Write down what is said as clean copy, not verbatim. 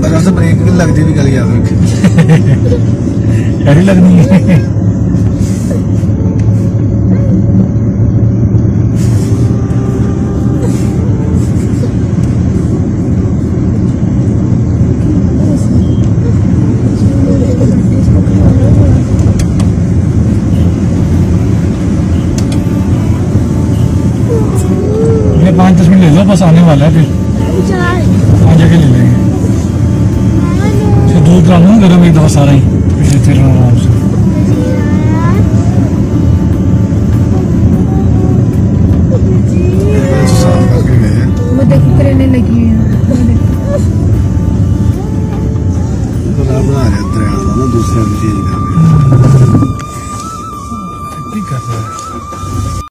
बस ब्रेक भी लगती भी गल याद रखे ऐसी लगनी है। ये 5-10 मिनट ले लो, बस आने वाला है, फिर आगे के ले लेंगे। दूध डाल दूँ गर्म एक दफा सारा ही, फिर लेते रहो आराम से। वो देखो करेने लगी है, बना रहे दरिया ना दूसरा भी चीज कर रहे कर रहा है।